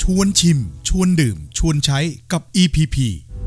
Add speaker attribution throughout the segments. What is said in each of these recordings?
Speaker 1: วนชิมชวนดื่มชวนใช้กับ EPP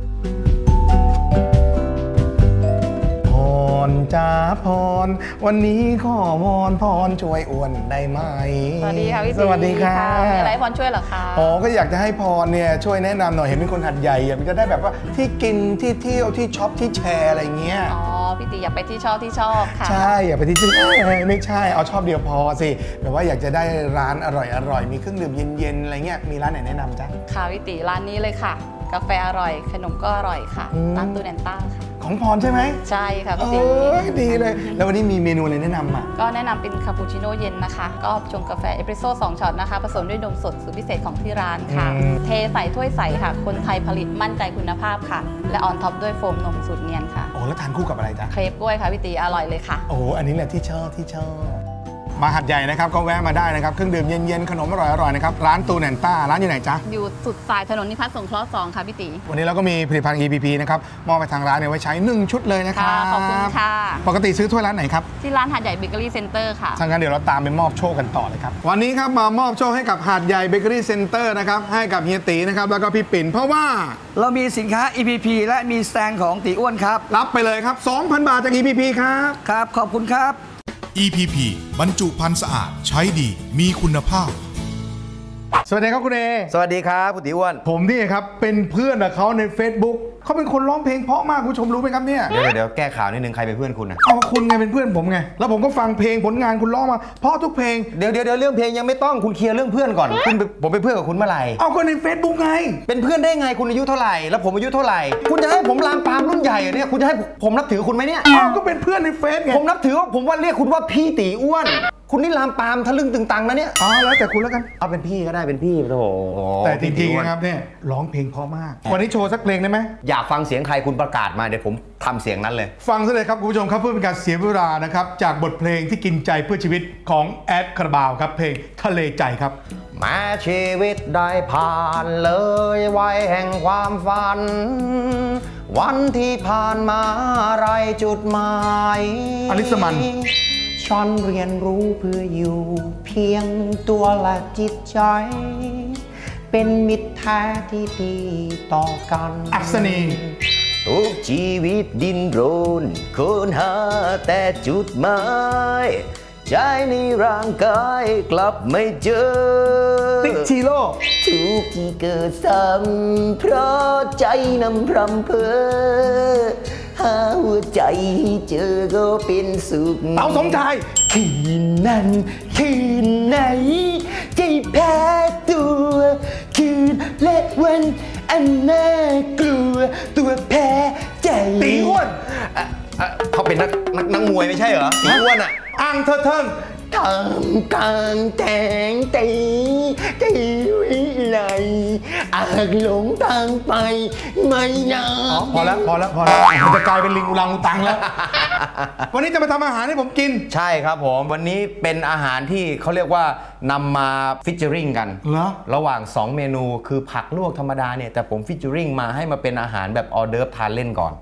Speaker 2: จ้าพรวันนี้ขอวอนพรช่วยอ้วนได้ไหม
Speaker 3: สวัสดีค่ะพี่
Speaker 2: สวัสดีค่ะ
Speaker 3: มีอะไรพรช่วยเหรอคะ
Speaker 2: ก็อยากจะให้พรเนี่ยช่วยแนะนำหน่อยเห็นเป็นคนหัดใหญ่อยากจะได้แบบว่าที่กินที่เที่ยวที่ช็อปที่แชร์อะไรเงี้ย
Speaker 3: พี่ตีอยากไปที่ชอบค่ะ
Speaker 2: ใช่อยากไปที่ไม่ใช่เอาชอบเดียวพอสิแบบว่าอยากจะได้ร้านอร่อยมีเครื่องดื่มเย็นๆอะไรเงี้ยมีร้านไหนแนะนำจ๊ะ
Speaker 3: ค่ะพี่ตีร้านนี้เลยค่ะกาแฟอร่อยขนมก็อร่อยค่ะร้านตูแนนต้าค่ะ
Speaker 2: ของพรใช่ไหม
Speaker 3: ใช่ค่ะพี่ตี
Speaker 2: ดีเลยแล้ววันนี้มีเมนูอะไรแนะนำอ่ะ
Speaker 3: ก็แนะนำเป็นคาปูชิโน่เย็นนะคะก็ชงกาแฟเอสเปรสโซ่2ช็อตนะคะผสมด้วยนมสดสูตรพิเศษของที่ร้านค่ะเทใส่ถ้วยใสค่ะคนไทยผลิตมั่นใจคุณภาพค่ะและออนท็อปด้วยโฟมนมสูตรเนียนค่ะ
Speaker 2: แล้วทานคู่กับอะไรจ๊ะ
Speaker 3: เครปกล้วยค่ะพี่ตีอร่อยเลยค่ะ
Speaker 2: อันนี้แหละที่ชอบมาหัดใหญ่นะครับก็แวะมาได้นะครับเครื่องดื่มเย็นๆขนมอร่อยๆนะครับร้านตูแนนต้าร้านอยู่ไหนจ๊ะ
Speaker 3: อยู่สุดสายถนนนิพัฒน์สงเคราะห์2ค่ะพี่ตี
Speaker 2: วันนี้เราก็มีผลิตภัณฑ์ EPP นะครับมอบไปทางร้านเนี่ยไว้ใช้1ชุดเลยนะครับ
Speaker 3: ขอบคุณค่ะ
Speaker 2: ปกติซื้อถ้วยร้านไหนครับ
Speaker 3: ที่ร้านหาดใหญ่เบเกอรี่เซ็นเตอร์ค่ะ
Speaker 2: ถ้างั้นเดี๋ยวเราตามไปมอบโชคกันต่อเลยครับวันนี้ครับมามอบโชคให้กับหาดใหญ่เบเกอรี่เซ็นเตอร์นะครับให้กับเฮียตีนะครับแล้วก็พี่ปิ่นเพราะว่า
Speaker 4: เรามีสินค้า EPP และมีแซงของตีอ้วนครับ
Speaker 2: รับไปเลยครับ 2,000 บาทจาก EPP ครับ
Speaker 4: ครับขอบคุณครับ
Speaker 1: EPP บรรจุภัณฑ์สะอาดใช้ดีมีคุณภาพ
Speaker 2: สวัสดีครับคุณเอ
Speaker 4: สวัสดีครับคุณตีอ้วน
Speaker 2: ผมนี่ครับเป็นเพื่อนกับเขาใน Facebook เขาเป็นคนร้องเพลงเพราะมากคุณผู้ชมรู้ไหมครับเนี่ย
Speaker 4: เดี๋ยวแก้ข่าวนิดนึงใครเป็นเพื่อนคุณนะ
Speaker 2: คุณไงเป็นเพื่อนผมไงแล้วผมก็ฟังเพลงผลงานคุณร้องมาเพราะทุกเพลง
Speaker 4: เดี๋ยวเรื่องเพลงยังไม่ต้องคุณเคลียร์เรื่องเพื่อนก่อนผมเป็นเพื่อนกับคุณเมื่อไหร่
Speaker 2: ก็ใน Facebook ไง
Speaker 4: เป็นเพื่อนได้ไงคุณอายุเท่าไหร่แล้วผมอายุเท่าไหร่คุณจะให้ผมลามปามรุ่นใหญ่เนี่ยคุณจะให้ผมนับถือคุณไหมเนี่ย
Speaker 2: ก็เป็นเพื่อนในเฟซไง
Speaker 4: ผมนับถือว่าผมว่าเรียกคุณว่าพี่ตีอ้วนคุณนี่ลามปามทะลึ่งตึงตังนะเนี่ย
Speaker 2: แล้วแต่คุณแล้วกัน
Speaker 4: เอาเป็นพี่ก็ได้เป็นพี่โอ้
Speaker 2: แต่จริงๆนะครับเนี่ยร้องเพลงเพราะมากวันนี้โชว์สักเพลงได้ไหม
Speaker 4: อยากฟังเสียงใครคุณประกาศมาเดี๋ยวผมทำเสียงนั้นเลย
Speaker 2: ฟังซะเลยครับคุณผู้ชมครับเพื่อเป็นการเสียเวลานะครับจากบทเพลงที่กินใจเพื่อชีวิตของแอดคาราบาวครับเพลงทะเลใจครับ
Speaker 4: แม้ชีวิตได้ผ่านเลยวัยแห่งความฝันวันที่ผ่านมาไรจุดหมาย
Speaker 2: อลิสมัน
Speaker 4: ฉันเรียนรู้เพื่ออยู่เพียงตัวและจิตใจเป็นมิตรแท้ที่ดีต่อกัน
Speaker 2: อัศนี
Speaker 4: ทุกชีวิตดิ้นรนค้นหาแต่จุดหมายใจในร่างกายกลับไม่เจอ
Speaker 2: ติ๊กชิโร่
Speaker 4: ทุกที่เกิดซ้ำเพราะใจนำพรำเพอหาหัวใจเจอก็เป็นสุข
Speaker 2: เต๋าสมชาย
Speaker 4: คืนนั้นคืนไหนใจแพ้ตัวคืนและวันอันน่ากลัวตัวแพ้ใจ
Speaker 2: ตีอ้วน
Speaker 4: เขาเป็นนักมวยไม่ใช่เหรอตีอ้วนอ่ะ
Speaker 2: อังเธอ
Speaker 4: กางแตงตีวิไลอาจหลงทางไปไม่นาน
Speaker 2: พอแล้วมันจะกลายเป็นลิงอุลังอุตังแล้ววันนี้จะมาทำอาหารให้ผมกิน
Speaker 4: ใช่ครับผมวันนี้เป็นอาหารที่เขาเรียกว่านำมาฟิชเจอริงกันระหว่าง2เมนูคือผักลวกธรรมดาเนี่ยแต่ผมฟิชเจอริงมาให้มาเป็นอาหารแบบออเดิร์ฟทานเล่นก่อน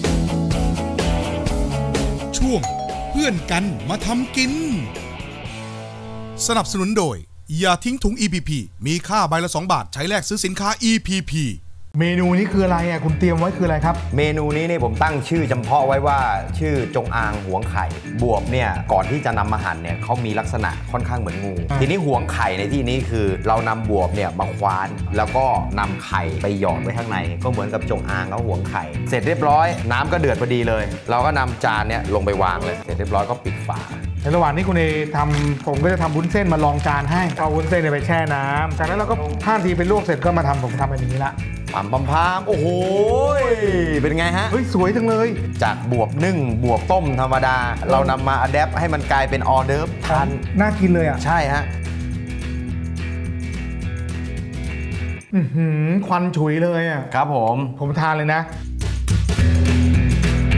Speaker 1: ช่วงเพื่อนกันมาทำกินสนับสนุนโดยอย่าทิ้งถุง EPP มีค่าใบละ2 บาทใช้แลกซื้อสินค้า EPP
Speaker 2: เมนูนี้คืออะไรคุณเตรียมไว้คืออะไรครับ
Speaker 4: เมนูนี้เนี่ยผมตั้งชื่อจำเพาะไว้ว่าชื่อจงอางหวงไข่บวบเนี่ยก่อนที่จะนำมาหั่นเนี่ยเขามีลักษณะค่อนข้างเหมือนงูทีนี้หวงไข่ในที่นี้คือเรานำบวบเนี่ยมาคว้านแล้วก็นำไข่ไปหยอดไว้ข้างในก็เหมือนกับจงอางเขาหวงไข่เสร็จเรียบร้อยน้ำก็เดือดพอดีเลยเราก็นำจานเนี่ยลงไปวางเลยเสร็จเรียบร้อยก็ปิดฝา
Speaker 2: ในระหว่างที่คุณเอทำผมก็จะทำวุ้นเส้นมาลองจานให้เอาวุ้นเส้นไปแช่น้ำจากนั้นเราก็5 ทีไปลวกเสร็จก็มาผมทำแบบนี้ละ
Speaker 4: พามโอ้โหเป็นไงฮะ
Speaker 2: สวยจังเลย
Speaker 4: จากบวบนึ่งบวบต้มธรรมดาเรานำมาอัดแอปให้มันกลายเป็นออเดิร์ฟทาน
Speaker 2: น่ากินเลยอ่ะ
Speaker 4: ใช่ฮะ
Speaker 2: ควันฉุยเลยอ่ะ
Speaker 4: ครับ
Speaker 2: ผมทานเลยนะ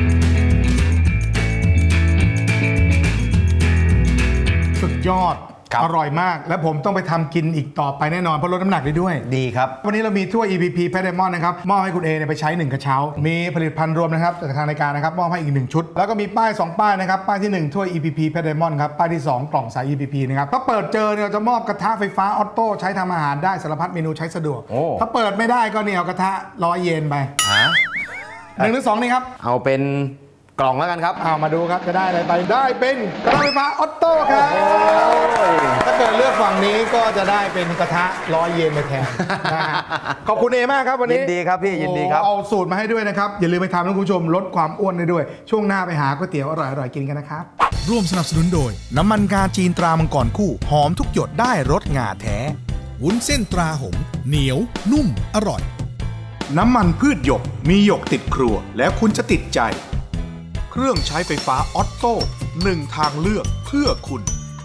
Speaker 2: สุดยอดอร่อยมากและผมต้องไปทำกินอีกต่อไปแน่นอนเพราะลดน้ำหนักได้ด้วย
Speaker 4: ดีครับ
Speaker 2: วันนี้เรามีถ้วย EPP Pet Diamond นะครับมอบให้คุณเอเนี่ยไปใช้1กระเช้ามีผลิตภัณฑ์รวมนะครับจากทางรายการนะครับมอบให้อีก1ชุดแล้วก็มีป้าย2ป้ายนะครับป้ายที่1ถ้วย EPP Pet Diamond ครับป้ายที่2กล่องสาย EPP นะครับถ้าเปิดเจอเนี่ยเราจะมอบกระทะไฟฟ้าออโต้ใช้ทำอาหารได้สารพัดเมนูใช้สะดวกถ้าเปิดไม่ได้ก็เนี่ยเอากระทะ100 เยนไป1 หรือ 2นี่ครับ
Speaker 4: เอาเป็นกล่องแล้วกันครับ
Speaker 2: เอามาดูครับจะได้อะไรไปได้เป็นกระทะไฟฟ้าออโต้ครับถ้าเกิดเลือกฝั่งนี้ก็จะได้เป็นกระทะ100 เยนไปแทนนะฮะขอบคุณเอมากครับวันนี้
Speaker 4: ยินดีครับพี่ยินดีครับ
Speaker 2: เอาสูตรมาให้ด้วยนะครับอย่าลืมไปทำนะคุณผู้ชมลดความอ้วนได้ด้วยช่วงหน้าไปหาก๋วยเตี๋ยวอร่อยๆกินกันนะครับ
Speaker 1: ร่วมสนับสนุนโดยน้ำมันงาจีนตรามังกรคู่หอมทุกหยดได้รสงาแท้วุ้นเส้นตราหงเหนียวนุ่มอร่อยน้ำมันพืชหยกมีหยกติดครัวแล้วคุณจะติดใจเครื่องใช้ไฟฟ้าออตโต้1ทางเลือกเพื่อคุณ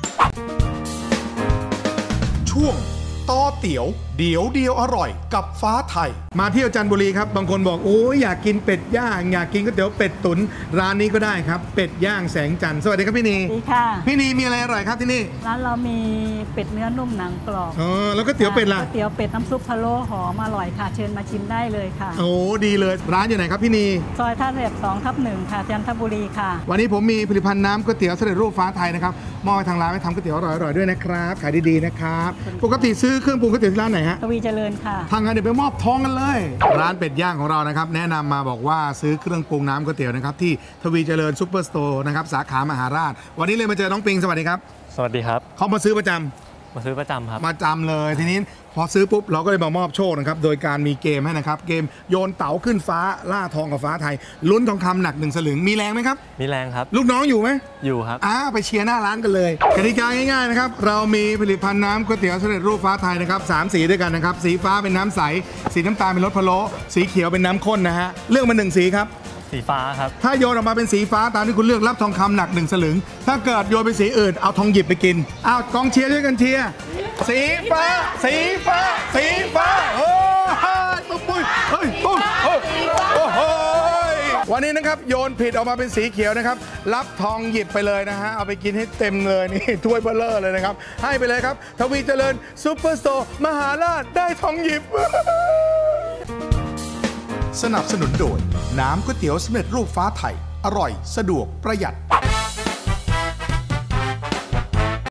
Speaker 1: ช่วงต่อเตี๋ยวเดียวอร่อยกับฟ้าไทย
Speaker 2: มาเที่ยวจันทบุรีครับบางคนบอกโอ้ยอยากกินเป็ดย่างอยากกินก๋วยเตี๋ยวเป็ดตุ๋นร้านนี้ก็ได้ครับเป็ดย่างแสงจันทร์สวัสดีครับพี่นี
Speaker 5: ดีค่ะ
Speaker 2: พี่นีมีอะไรอร่อยครับที่นี่
Speaker 5: ร้านเรามีเป็ดเนื้อนุ่มหนังกรอบ
Speaker 2: แล้วก็เตี๋ยวเป็ดล่ะ
Speaker 5: ก๋วยเตี๋ยวเป็ดน้ำซุปพะโล้หอมอร่อยค่ะเชิญมาชิมได้เลยค่ะ
Speaker 2: โอ้ดีเลยร้านอยู่ไหนครับพี่นี
Speaker 5: ซอยท่าเรือ2/1ค่ะจันทบุรีค่ะ
Speaker 2: วันนี้ผมมีผลิตภัณฑ์น้ำก๋วยเตี๋ยวสำเร็จรูปฟ้าไทยนะครับมอบให้ทางร้านไปทำก๋วยเตี๋ยวอร่อยๆด้วยนะครับขายดีๆนะครับปกติซื้อเครื่องปรุงก๋วยเตี๋ยวที่ร้านไหนฮะ
Speaker 5: ทวีเจริญค่ะ
Speaker 2: ทางงานเดี๋ยวไปมอบทองกันเลยร้านเป็ดย่างของเรานะครับแนะนำมาบอกว่าซื้อเครื่องปรุงน้ำก๋วยเตี๋ยวนะครับที่ทวีเจริญซุปเปอร์สโตร์นะครับสาขามหาราชวันนี้เลยมาเจอน้องปิงสวัสดีครับ
Speaker 6: สวัสดีครับ
Speaker 2: เขามาซื้อประจ
Speaker 6: ำครับ
Speaker 2: มาจำเลยทีนี้พอซื้อปุ๊บเราก็เลยมามอบโชคนะครับโดยการมีเกมให้นะครับเกมโยนเต๋าขึ้นฟ้าล่าทองกับฟ้าไทยลุ้นทองคำหนัก1 สลึงมีแรงไหมครับ
Speaker 6: มีแรงครับ
Speaker 2: ลูกน้องอยู่ไหม
Speaker 6: อยู่ครับ
Speaker 2: ไปเชียร์หน้าร้านกันเลยกติกาง่ายๆนะครับเรามีผลิตภัณฑ์น้ำก๋วยเตี๋ยวสำเร็จรูปฟ้าไทยนะครับ3 สีด้วยกันนะครับสีฟ้าเป็นน้ำใสสีน้ำตาลเป็นรสพะโล้สีเขียวเป็นน้ำข้นนะฮะเลือกมา1 สีครับ
Speaker 6: สีฟ้าครับ
Speaker 2: ถ้าโยนออกมาเป็นสีฟ้าตามที่คุณเลือกรับทองคำหนัก1 สลึงถ้าเกิดโยนเป็นสีอื่นเอาทองหยิบไปกินกองเชียร์ด้วยกันเชียร์สีฟ้าโอ้ยปุ๊บเฮ้ยปุ๊บโอ้โหวันนี้นะครับโยนผิดออกมาเป็นสีเขียวนะครับรับทองหยิบไปเลยนะฮะเอาไปกินให้เต็มเลยนี่ถ้วยเบลเลอร์เลยนะครับให้ไปเลยครับทวีเจริญซุปเปอร์สโตร์มหาราชได้ทองหยิบ
Speaker 1: สนับสนุนโดยน้ำก๋วยเตี๋ยวสำเร็จรูปฟ้าไทยอร่อยสะดวกประหยัด